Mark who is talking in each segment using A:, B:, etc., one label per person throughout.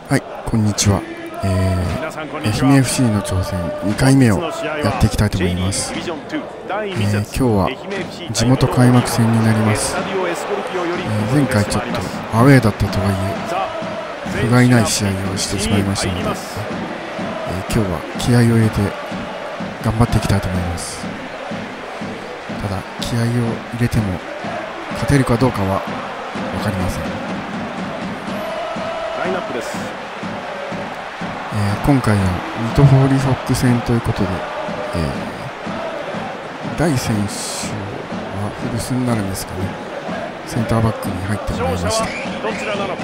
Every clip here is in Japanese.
A: はい、こんにちは。愛媛 FC の挑戦2回目をやっていきたいと思います。今日は地元開幕戦になります。前回ちょっとアウェーだったとはいえ不甲斐ない試合をしてしまいましたので、今日は気合を入れて頑張っていきたいと思います。ただ気合を入れても勝てるかどうかは分かりません。
B: ラインナップです。
A: 今回は水戸ホーリーホック戦ということで、大選手は古巣になるんですかね。センターバックに入ってもらいました。
B: どちらなのか。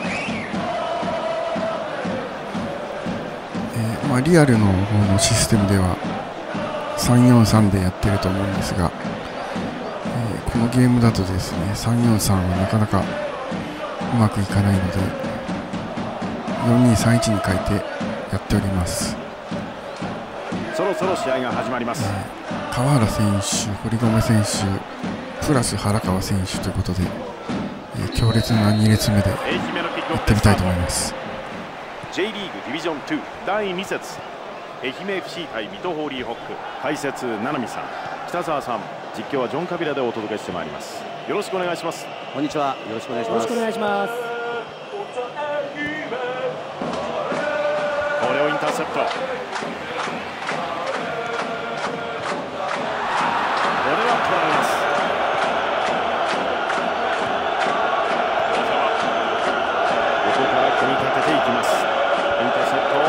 A: リアルの方のシステムでは 3-4-3 でやってると思うんですが、このゲームだとですね 3-4-3 はなかなかうまくいかないので 4-2-3-1 に変えてやっております。
B: そろそろ試合が始まります。
A: 川原選手、堀米選手プラス原川選手ということで、強烈な2列目でやってみたいと思います。
B: J リーグディビジョン2第2節愛媛 FC 対水戸ホーリーホック、解説七海さん、北澤さん、実況はジョン・カビラでお届けしてまいります。よろしくお願いします。
C: こんにちは、よろしくお願いします。
D: よろしくお願いします。
B: これをインターセプト。これは取られます。ここから組み立てていきます。インターセプト。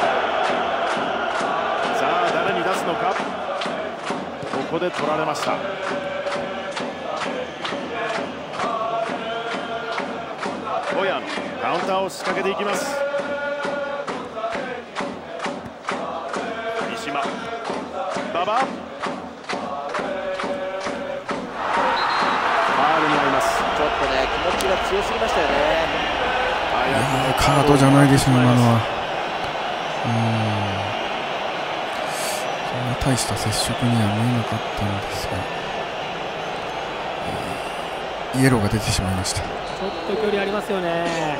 B: さあ誰に出すのか。ここで取られました。小屋のカウンターを仕掛けていきます。西間、馬場、ファウルになります。
C: ちょっとね、気持ちが強すぎましたよね。
A: カードじゃないでしょう、今のは。そんな大した接触には見えなかったんですが、イエローが出てしまいました。
D: ちょっと距離ありますよね。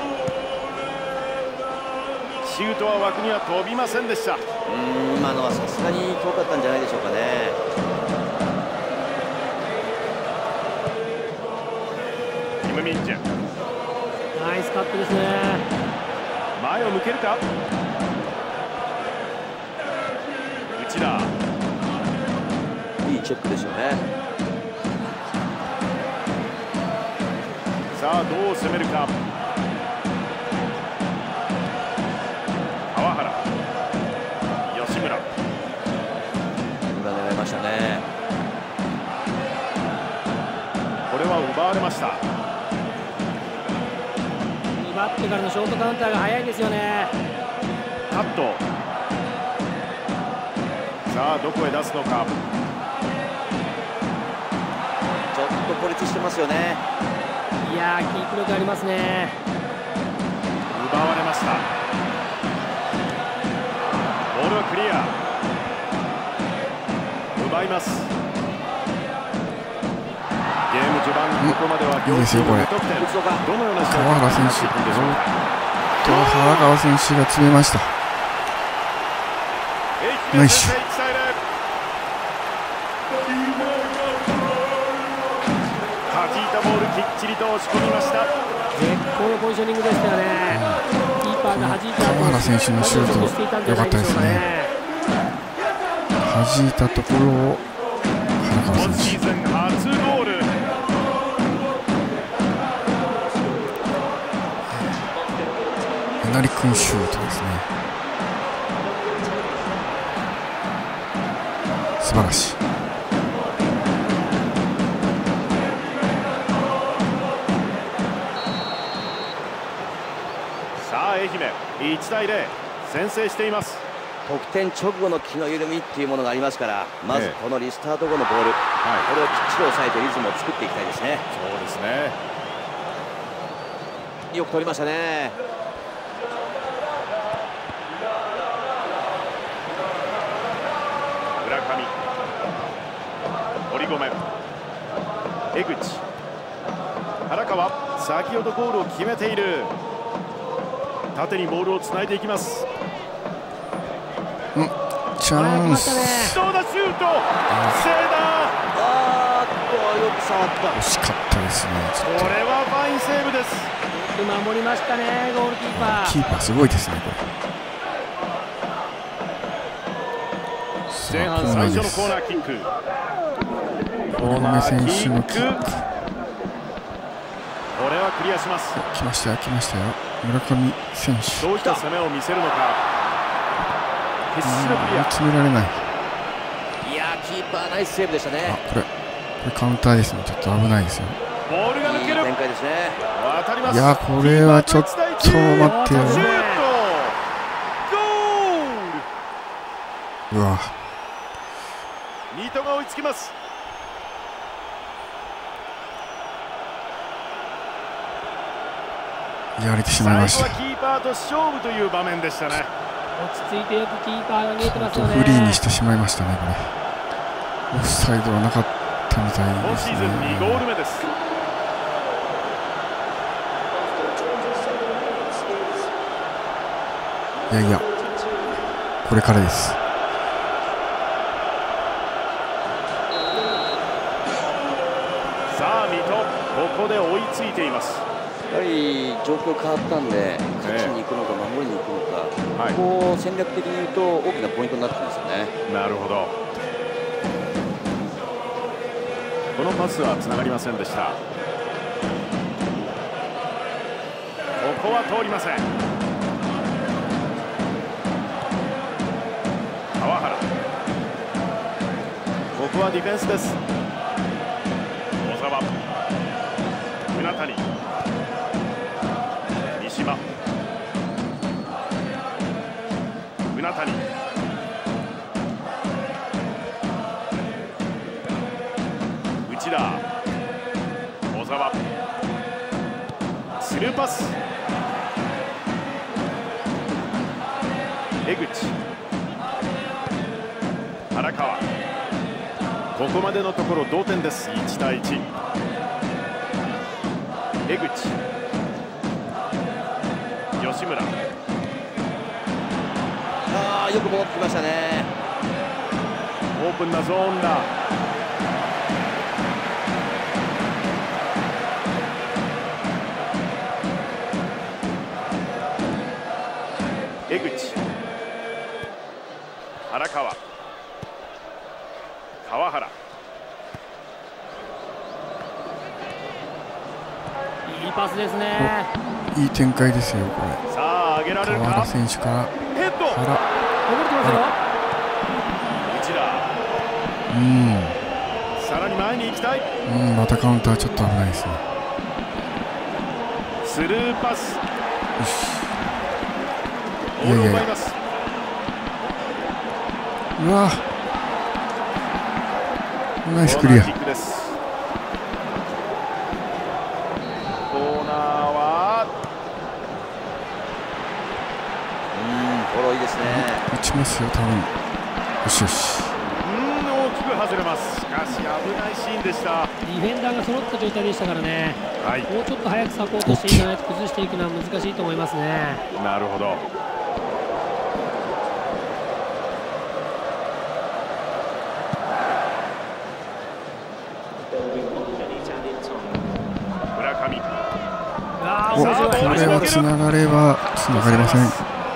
B: シュートは枠には飛びませんでした。
C: 今のはさすがに遠かったんじゃないでしょうかね。
B: キム・ミンジェ、
D: ナイスカットですね。
B: 前を向けるか。内田、
C: いいチェックですよね。
B: さあどう攻めるか。川原、吉村、
C: 今狙いましたね。
B: これは奪われました。
D: 奪ってからのショートカウンターが早いですよね。
B: カット。さあどこへ出すのか。
C: ちょっと孤立してますよね。
D: いやー、キープ力ありますね。
B: 奪われました。ボールはクリア。奪います。ゲーム序盤、ここまでは両チーム無得点。どのような試合
A: 川原選手、
B: でしょうか。
A: 原川選手が詰めました。ナイス。
B: 弾いたボールきっちりと押し込みました。
D: 絶好のポジショニングでしたよね。キーパーが弾いた
A: 川原選手のシュート良かったですね。弾いたところを原川選手。
B: 今シーズン初ゴール。
A: えなり君シュートですね。素晴らしい。
B: さあ愛媛1対0先制しています。
C: 得点直後の気の緩みっていうものがありますから、まずこのリスタート後のボール、これをきっちり抑えてリズムを作っていきたいですね。
B: そうですね。
C: よく取りましたね。
B: 村上、堀米、江口、原川、先ほどゴールを決めている。 縦にボールをつないでいきます。
A: チャンス。
B: どうだ、シュート。セーダー。
C: よく触った。
A: 惜しかったですね。
B: これはファインセーブです。
D: よく守りましたね、ゴールキーパー。
A: キーパーすごいですね、これ。
B: 前半最初のコーナーキック。
A: コーナー選手のキック。
B: これはクリアします。
A: 来ましたよ、来ましたよ。村上選手。
B: どうした攻めを見せるのか。決死のクリア。
A: 決められない。
C: いやキーパーナイスセーブでしたね。
A: これカウンターですね。ちょっと危ないですよ。
B: ボールが抜ける。
C: 展開ですね。
B: 渡ります。
A: いやこれはちょっと待ってよ。
B: シュート。ゴール。
A: うわ。
B: ニートが追いつきます。
A: やられてしまいました。
B: 最後はキーパーと勝負という場面でしたね。
D: 落ち着いてよくキーパーが見えてますよね。
A: フリーにしてしまいましたね、これ。オフサイドはなかったみたいですね。
B: 今シーズン2ゴール目です。
A: いやいや、これからです。
B: さあ、水戸、ここで追いついています。
C: やはり状況変わったんで、勝ちに行くのか守りに行くのか、ここ戦略的に言うと大きなポイントになってきますよね。
B: なるほど。このパスはつながりませんでした。ここは通りません。川原、ここはディフェンスです。小沢、船谷、三島、船谷、内田、小沢、スルーパス、江口、原川、ここまでのところ同点です。1対1。江口、吉村、
C: よく戻ってきましたね。
B: オープンなゾーンだ。江口、原川、川原、
D: いいパスですね。
A: いい展開ですよ、これ。
B: さあ上げられるか。
A: 川原選手から
B: ヘッド。
D: こぼれてますよ。
B: 内田、さらに前に行きたい。
A: またカウンターちょっと危ないですね。
B: スルーパス。
A: よし。
B: ボールを奪います。
A: うわナイスクリア。
B: コーナーキックです。コーナーは
C: フォローいいですね。
A: 打ちますよ多分。よしよし。
B: 大きく外れます。しかし危ないシーンでした。
D: ディフェンダーが揃った状態でしたからね。
B: はい、
D: もうちょっと早くサポートしていかないと崩していくのは難しいと思いますね。
B: なるほど。
A: これはつながればつながりません。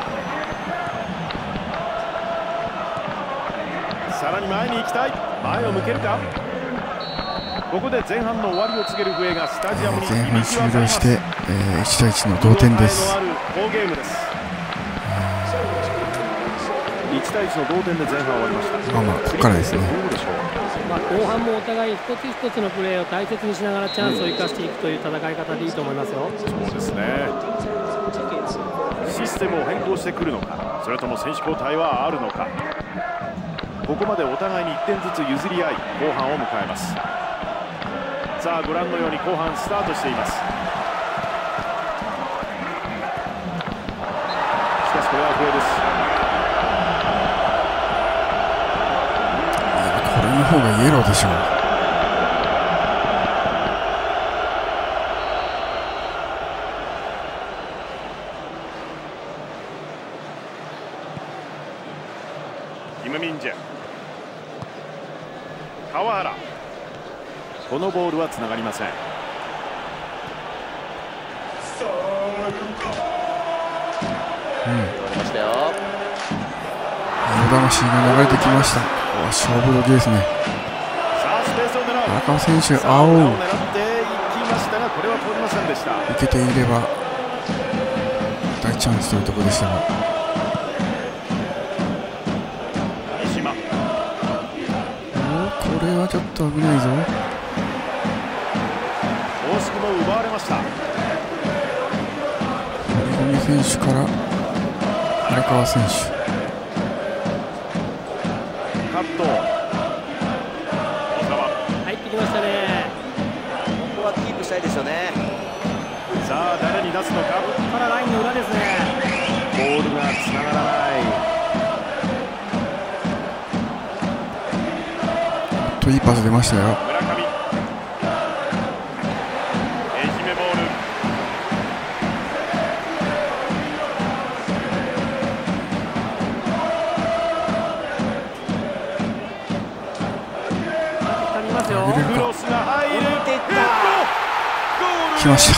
B: さらに前に行きたい。前を向けるか。ここで前半の終わりを告げる笛がスタジアムに
A: 前半終了して、1対1の同点です。
B: 好ゲームです。1対1の同点で前半終わりました。
A: ここからですね。
D: 後半もお互い一つ一つのプレーを大切にしながらチャンスを生かしていくという戦い方でいいと思いますよ。
B: そうですね。システムを変更してくるのか、それとも選手交代はあるのか。ここまでお互いに1点ずつ譲り合い後半を迎えます。さあご覧のように後半スタートしています。しかしこれは笛です。
A: これの方がイエローでしょう。
B: キム・ミンジェ、川原、このボールはつながりません。
A: 魂が流れてきました。勝負時ですね。荒川選手、青を受けていれば大チャンスというところでしたが、これはちょっと危ないぞ。
B: 惜しくも奪われました。
A: 堀米選手から荒川選手、
B: カット、
D: 入ってきましたね。
C: ここはキープしたいですよね。
B: さあ誰に出すのか。
D: ここからラインの裏ですね。
B: ボールがつながらない。
A: いいパス出ましたよ。
B: 村上、愛媛ボール。
D: 見ますよ。
B: クロスが入る。
A: 来ました。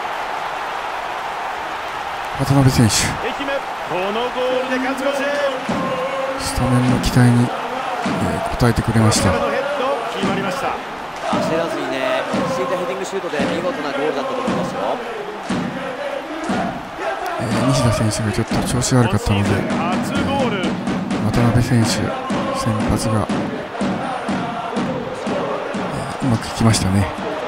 A: 渡辺選手、
B: 愛媛、このゴールで勝ち越し。
A: スタメンの期待に、応えてくれました。
B: 決まりました。
C: 焦らずにね、落ち着いたヘディングシュートで見事なゴールだったと思いますよ。
A: 西田選手がちょっと調子悪かったので、渡辺選手先発が、うまくいきましたね。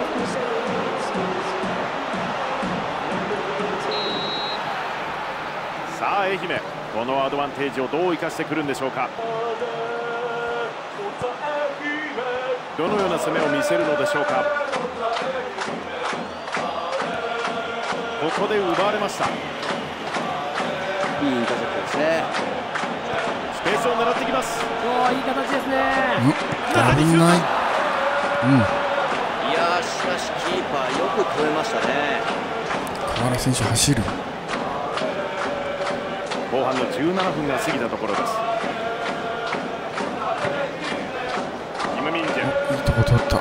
B: さあ愛媛、このアドバンテージをどう生かしてくるんでしょうか。どのような攻めを見せるのでしょうか。ここで奪われました。
C: いいインターセプトですね。
B: スペースを狙ってきます。
D: いい形ですね。
A: 危ない。
C: いやしかしキーパーよく止めましたね。
A: 河原選手走る。
B: 後半の17分が過ぎたところです。キム・ミンジェ、
A: いいとこ取った。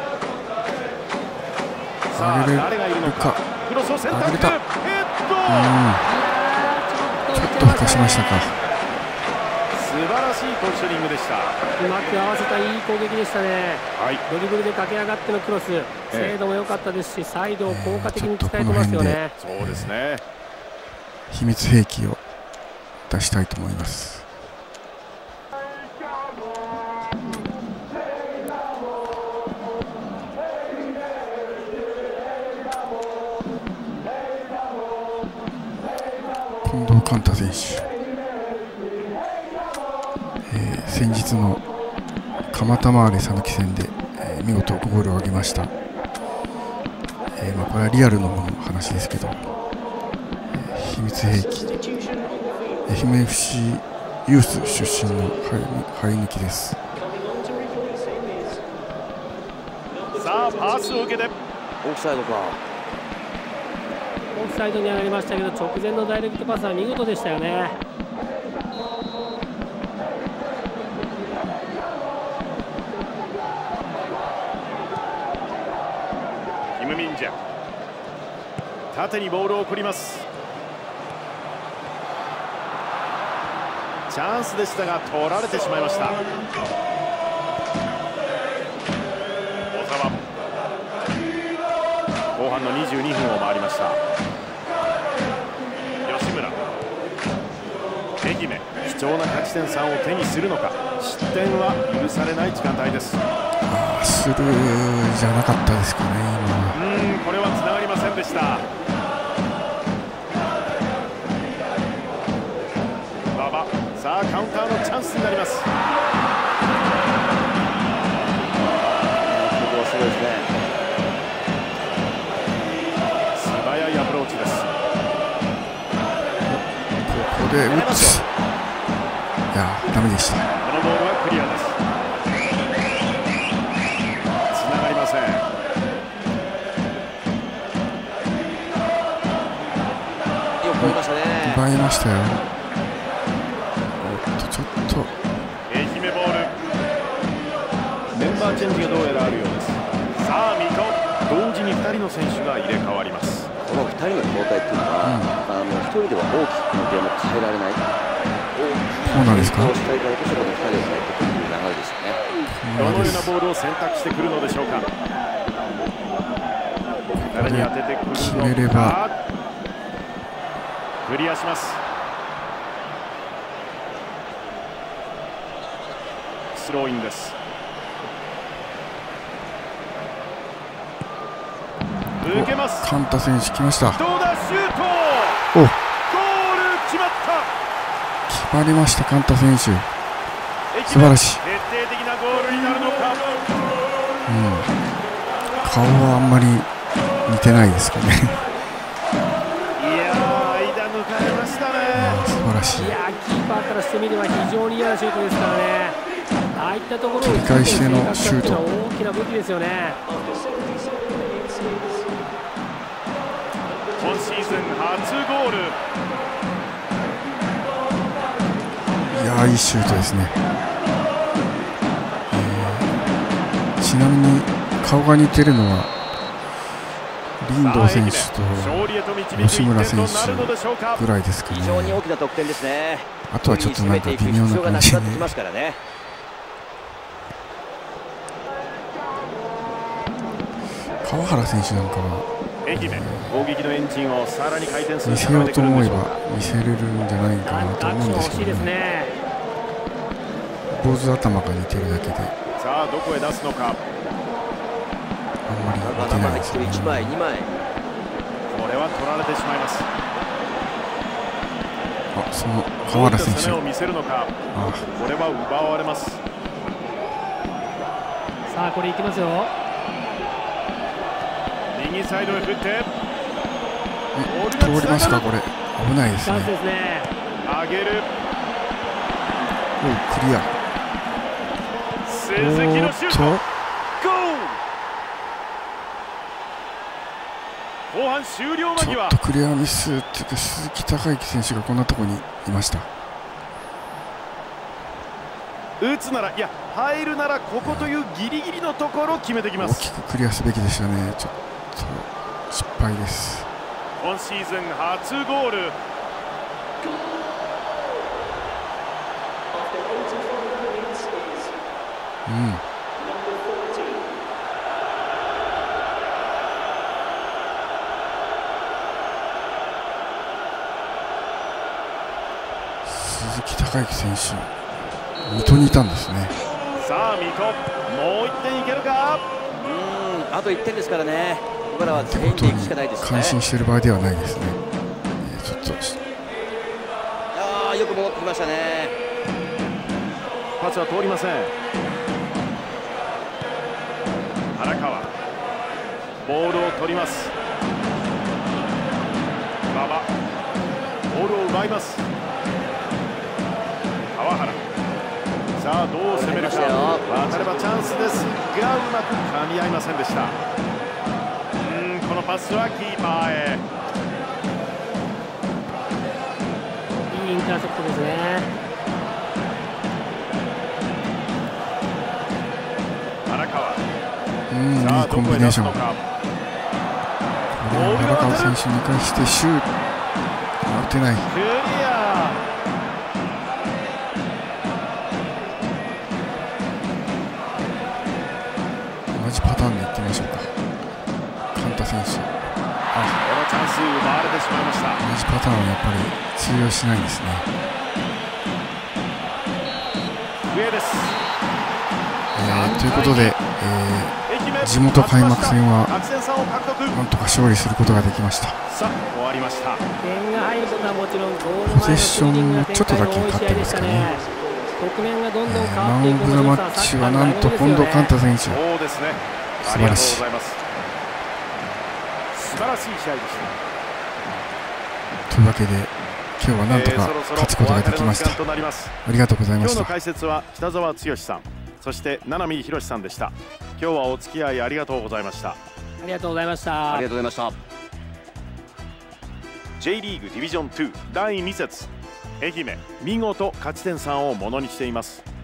A: 上げれるか。
B: クロスを選択。
A: 上げれた。ちょっとふかしましたか。
B: 素晴らしいポジショニングでした。
D: うまく合わせたいい攻撃でしたね。ドリブルで駆け上がってのクロス、精度も良かったですし、サイドを効果的に使えてますよね。
B: そうですね。
A: 秘密兵器を出したいと思います。近藤寛太選手、先日の蒲田マーレ讃岐戦で、見事ゴールを挙げました。これはリアルの話ですけど、秘密兵器、愛媛 FC ユース出身の生え抜きです。
B: さあパスを受けて
C: オフサイドか。
D: オフサイドに上がりましたけど、直前のダイレクトパスは見事でしたよね。
B: キム・ミンジェ、縦にボールを送ります。チャンスでしたが取られてしまいました。小沢、後半の22分を回りました。吉村、愛媛、貴重な勝ち点3を手にするのか。失点は許されない時間帯です。
A: スルーじゃなかったですかね、今。
B: これはつながりませんでした。馬場、さあカウンターのチャンスになります。ここ
C: はすごいですね。
B: 素早いアプローチです。
A: ここで打つ。いや、ダメでした。
B: このボールはクリアです。つながりません。
C: よく取りましたね。
A: 奪いましたよ。ちょっと
B: 愛媛チェンジがどうやらあるようです。さあ水戸、同時に2人の選手が入れ替わります。
C: この2人の交代っていうのは、1人では大きくこのゲームを変えられない。
A: そうなんですか。
C: 大きくしたいからこそこの2人を変えてくるという流れですよね。
B: どのようなボールを選択してくるのでしょうか。誰に当ててくるのか。
A: 決めれば
B: クリアします。スローインです。抜けます。
A: カンタ選手来ました。
B: どうだ、シュート。
A: お、
B: ゴール決まった。
A: 決まりました。カンタ選手、素晴らしい。
B: 決定的なゴールになるのか。
A: 顔はあんまり似てないですけどね。
B: いやー、間抜かれましたね。
A: 素晴らしい。
D: いやキーパーからしてみれば非常に嫌なシュートですからね。ああいったところを
A: 切り返してのシュート、
D: 大きな武器ですよね。
B: 今シーズン初ゴール。
A: いやー、いいシュートですね。ちなみに顔が似てるのはリンドウ選手と吉村選手ぐらいですかね。
C: 非常に大きな得点ですね。
A: あとはちょっとなんか微妙な感じで、川原選手なんかは
B: 攻撃のエンジンをさらに回転する
A: 見せようと思えば見せれるんじゃないかなと思うんですけどね。坊主頭が似てるだけで、
B: さあどこへ出すのか。
A: あんまり似てないですね。
C: 1枚2枚、
B: これは取られてしまいます。
A: あ、その川原選手、
B: を見せるのか。これは奪われます。
D: さあこれいきますよ。
B: 右サイドへ振って、
A: 通りますか。これ危ないですね。
B: 上げる。
A: お、クリア。
B: 鈴木のシュート。ゴール。後半終了間際。
A: ちょっとクリアミスっていうか、鈴木孝之選手がこんなところにいました。
B: 打つなら、いや入るならここというギリギリのところを決めてきます。
A: 大きくクリアすべきでしたね。ちょっと失敗です。
B: 今シーズン初ゴール。
A: 鈴木孝之選手、水戸にいたんですね。
B: さあ水戸、もう1点いけるか。
C: あと1点ですからね。ここからは全員でいくしかないですね。
A: 感心している場合ではないですね。ちょっと
C: よく戻ってきましたね。
B: パスは通りません。原川、ボールを取ります。馬場、ボールを奪います。川原、さあどう攻めるか。当たればチャンスですが、うまく噛み合いませんでした。このパスはキーパーへ。
D: いいインターセプトですね。
B: 原川、
A: いいコンビネーション。原川選手に返してシュート、打てない。
B: クリア。
A: 同じパターンでいってみましょうか。カンタ選手、
B: このチャンス奪われてしまいました。
A: 同じパターンはやっぱり通用しないんですね。
B: 上です。
A: ということで、地元開幕戦はなんとか勝利することができました。
B: さあ終わりました。
D: 点が入ることはもちろん、
A: ポゼッションもちょっとだけ勝ってますかね。マン・オブ・ザ・マッチはなんと近藤寛太選手、素晴らしい。
B: 素晴らしい試合でした。
A: というわけで今日はなんとか勝つことができました。ありがとうございました。
B: 今日の解説は北澤剛さん、そして七海宏さんでした。今日はお付き合いありがとうございました。
D: ありがとうございました。
C: ありがとうございました。
B: J リーグディビジョン2第2節、愛媛見事勝ち点3をものにしています。